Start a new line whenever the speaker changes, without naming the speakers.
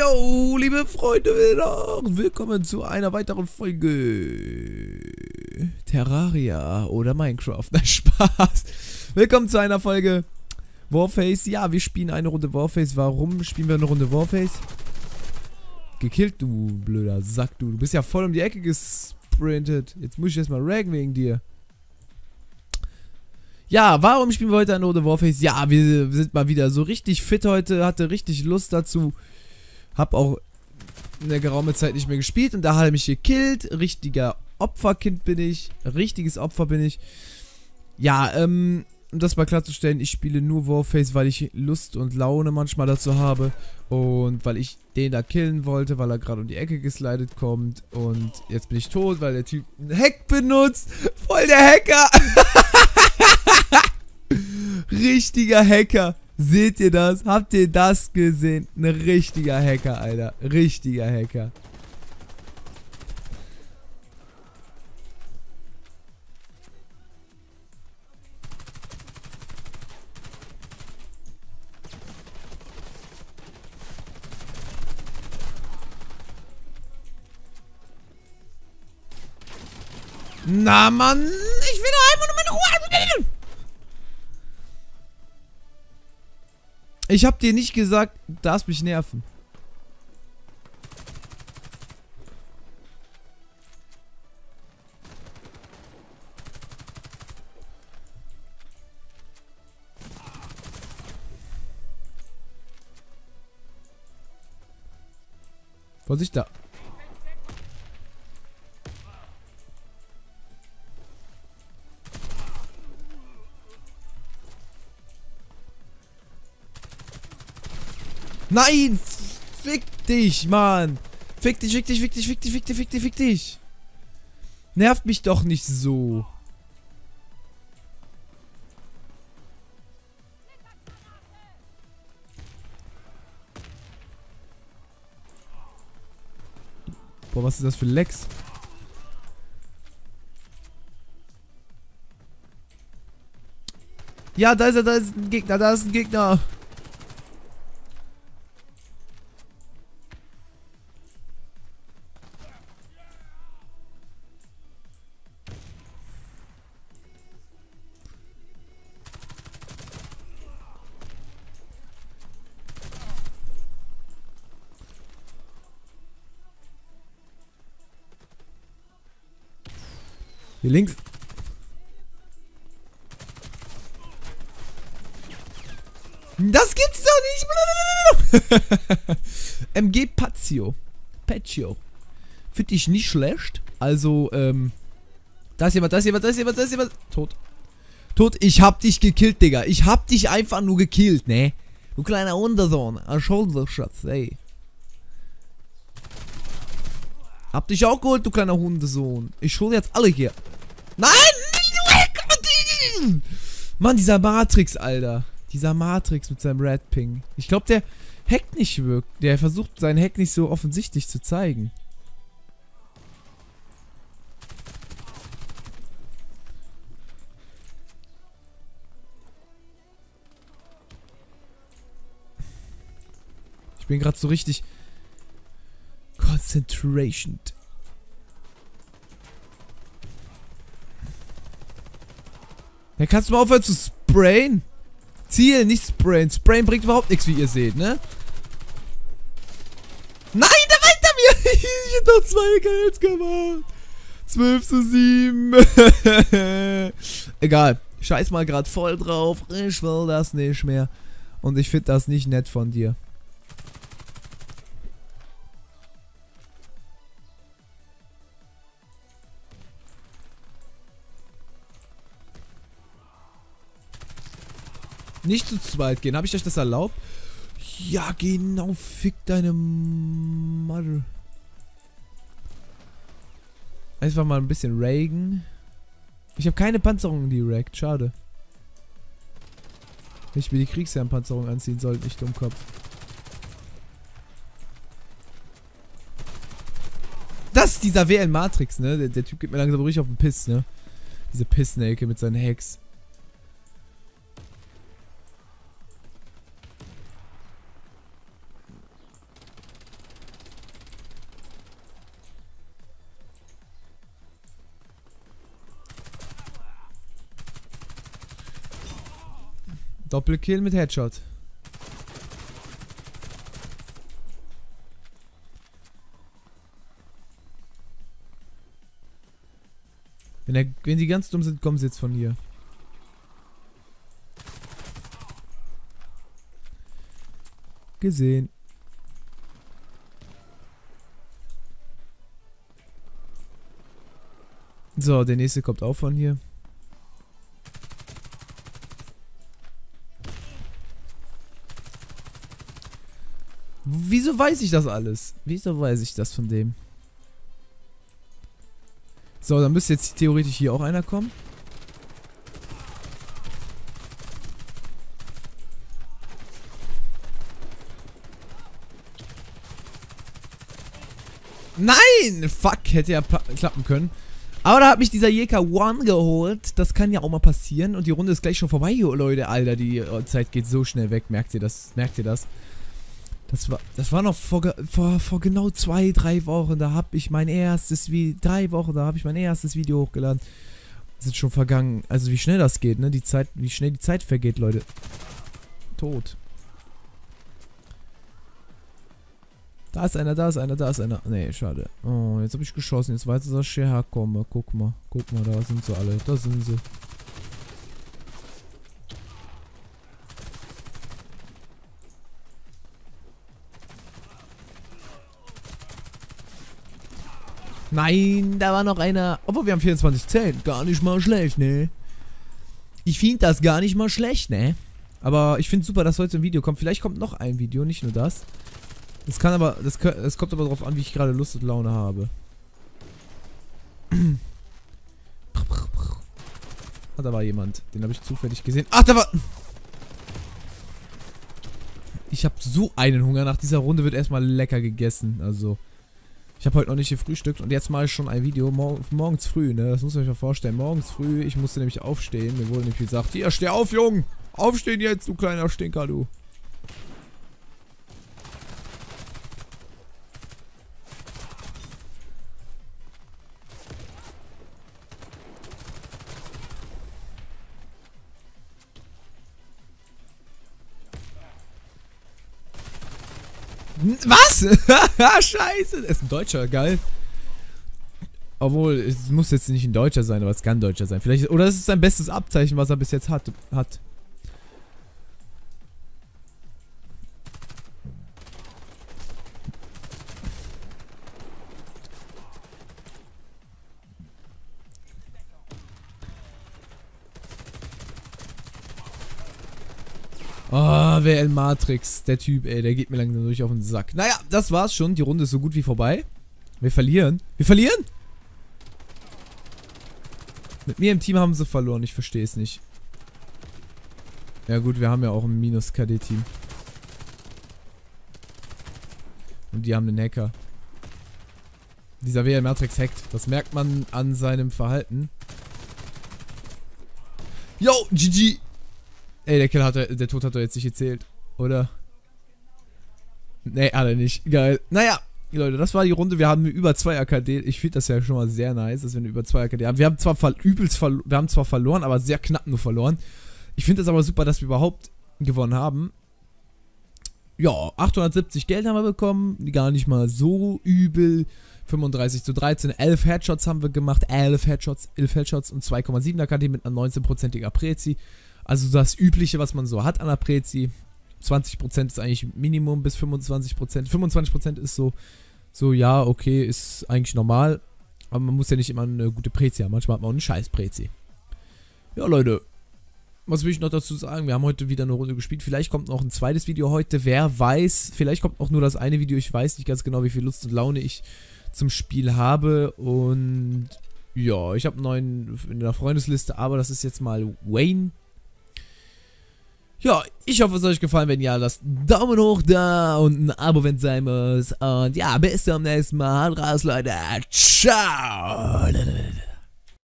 Yo, liebe Freunde, willkommen zu einer weiteren Folge Terraria oder Minecraft. Na, Spaß. Willkommen zu einer Folge Warface. Ja, wir spielen eine Runde Warface. Warum spielen wir eine Runde Warface? Gekillt, du blöder Sack, du. Du bist ja voll um die Ecke gesprintet. Jetzt muss ich erstmal raggen wegen dir. Ja, warum spielen wir heute eine Runde Warface? Ja, wir sind mal wieder so richtig fit heute, hatte richtig Lust dazu. Hab auch eine geraume Zeit nicht mehr gespielt und da hat er mich gekillt. Richtiger Opferkind bin ich, richtiges Opfer bin ich. Ja, um das mal klarzustellen, ich spiele nur Warface, weil ich Lust und Laune manchmal dazu habe. Und weil ich den da killen wollte, weil er gerade um die Ecke geslidet kommt. Und jetzt bin ich tot, weil der Typ einen Hack benutzt. Voll der Hacker. Richtiger Hacker. Seht ihr das? Habt ihr das gesehen? Ein richtiger Hacker, Alter. Richtiger Hacker. Na, Mann. Ich will doch einfach nur meine Ruhe. Ich hab dir nicht gesagt, du darfst mich nerven. Vorsicht da. Nein! Fick dich, Mann! Fick dich, fick dich, fick dich, fick dich, fick dich, fick dich, fick dich! Nervt mich doch nicht so! Boah, was ist das für Lex? Ja, da ist er, da ist ein Gegner, da ist ein Gegner! Hier links. Das gibt's doch nicht. MG Pazio. Paccio. Finde ich nicht schlecht. Also, da ist jemand, da ist jemand, da ist jemand, da ist jemand. Tot. Tot, ich hab dich gekillt, Digga. Ich hab dich einfach nur gekillt, ne? Du kleiner Hundesohn. Schatz, ey. Hab dich auch geholt, du kleiner Hundesohn. Ich hol jetzt alle hier. Nein! Mann, dieser Matrix, Alter. Dieser Matrix mit seinem Red Ping. Ich glaube, der hackt nicht wirklich. Der versucht, seinen Hack nicht so offensichtlich zu zeigen. Ich bin gerade so richtig... Concentration. Ja, kannst du mal aufhören zu sprayen? Ziel, nicht sprayen. Sprayen bringt überhaupt nichts, wie ihr seht, ne? Nein, der war hinter mir! Ich hätte doch 2 Kills gemacht. 12:7. Egal. Scheiß mal gerade voll drauf. Ich will das nicht mehr. Und ich finde das nicht nett von dir. Nicht zu zweit gehen. Habe ich euch das erlaubt? Ja, genau. Fick deine Mother. Einfach mal ein bisschen ragen. Ich habe keine Panzerung, die ragt. Schade. Wenn ich mir die Kriegsherrenpanzerung anziehen sollte, nicht Dummkopf. Das ist dieser WL Matrix, ne? Der Typ geht mir langsam ruhig auf den Piss, ne? Diese Pissnelke mit seinen Hacks. Doppelkill mit Headshot. Wenn die ganz dumm sind, kommen sie jetzt von hier. Gesehen. So, der nächste kommt auch von hier. Wieso weiß ich das alles? Wieso weiß ich das von dem? So, dann müsste jetzt theoretisch hier auch einer kommen. Nein! Fuck, hätte ja klappen können. Aber da hat mich dieser JK1 geholt. Das kann ja auch mal passieren. Und die Runde ist gleich schon vorbei, Leute. Alter, die Zeit geht so schnell weg. Merkt ihr das? Merkt ihr das? Das war noch vor genau 2-3 Wochen. Da habe ich mein erstes Video. 3 Wochen, da habe ich mein erstes Video hochgeladen. Das ist schon vergangen. Also wie schnell das geht, ne? Wie schnell die Zeit vergeht, Leute. Tot. Da ist einer, da ist einer, da ist einer. Nee, schade. Oh, jetzt habe ich geschossen. Jetzt weiß ich, dass ich hier herkomme. Guck mal, da sind sie alle. Da sind sie. Nein, da war noch einer. Obwohl, wir haben 24 Zellen. Gar nicht mal schlecht, ne? Ich finde das gar nicht mal schlecht, ne? Aber ich finde super, dass heute ein Video kommt. Vielleicht kommt noch ein Video, nicht nur das. Es kommt aber darauf an, wie ich gerade Lust und Laune habe. Ah, da war jemand. Den habe ich zufällig gesehen. Ach, da war... Ich habe so einen Hunger. Nach dieser Runde wird erstmal lecker gegessen. Also... Ich habe heute noch nicht gefrühstückt und jetzt mache ich schon ein Video morgens früh, ne? Das muss man sich mal vorstellen. Morgens früh, ich musste nämlich aufstehen. Mir wurde nämlich gesagt, hier, steh auf, Junge! Aufstehen jetzt, du kleiner Stinker, du! Was? Scheiße, das ist ein Deutscher, geil. Obwohl, es muss jetzt nicht ein Deutscher sein, aber es kann ein Deutscher sein. Vielleicht, oder es ist sein bestes Abzeichen, was er bis jetzt hat. Oh, WL Matrix, der Typ, ey, der geht mir langsam durch auf den Sack. Naja, das war's schon. Die Runde ist so gut wie vorbei. Wir verlieren. Wir verlieren? Mit mir im Team haben sie verloren, ich verstehe es nicht. Ja gut, wir haben ja auch ein Minus-KD-Team. Und die haben einen Hacker. Dieser WL Matrix hackt. Das merkt man an seinem Verhalten. Yo, GG! Ey, der Tod hat doch jetzt nicht gezählt, oder? Nee, hat er nicht. Geil. Naja, Leute, das war die Runde. Wir haben über 2 AKD. Ich finde das ja schon mal sehr nice, dass wir über 2 AKD haben. Wir haben zwar verloren, aber sehr knapp nur verloren. Ich finde es aber super, dass wir überhaupt gewonnen haben. Ja, 870 Geld haben wir bekommen. Gar nicht mal so übel. 35:13. 11 Headshots haben wir gemacht. 11 Headshots und 2,7 AKD mit einer 19%iger Prezi. Also das Übliche, was man so hat an der Prezi. 20% ist eigentlich Minimum bis 25%. 25% ist so ja, okay, ist eigentlich normal. Aber man muss ja nicht immer eine gute Prezi haben. Manchmal hat man auch eine scheiß Prezi. Ja, Leute. Was will ich noch dazu sagen? Wir haben heute wieder eine Runde gespielt. Vielleicht kommt noch ein zweites Video heute. Wer weiß. Vielleicht kommt auch nur das eine Video. Ich weiß nicht ganz genau, wie viel Lust und Laune ich zum Spiel habe. Und ja, ich habe einen neuen in der Freundesliste. Aber das ist jetzt mal Wayne. Ja, ich hoffe, es hat euch gefallen. Wenn ja, lasst einen Daumen hoch da und ein Abo, wenn es sein muss. Und ja, bis zum nächsten Mal. Haut raus, Leute. Ciao.